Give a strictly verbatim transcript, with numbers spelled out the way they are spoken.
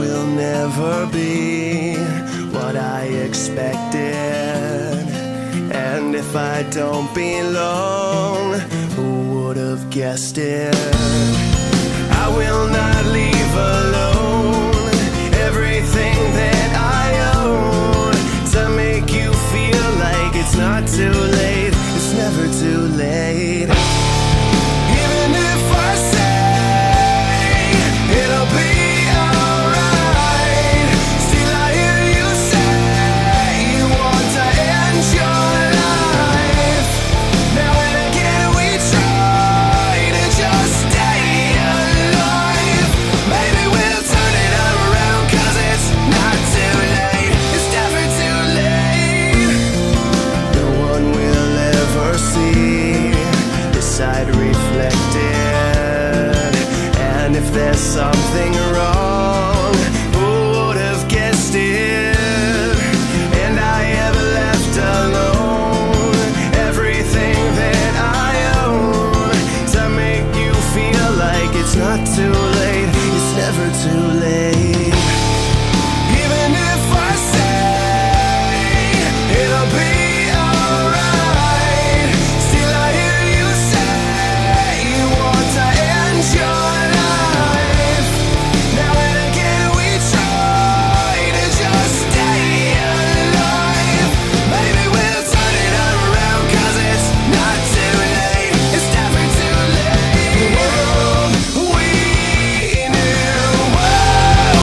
will never be what I expected. And if I don't belong, who would have guessed it? I will not leave alone.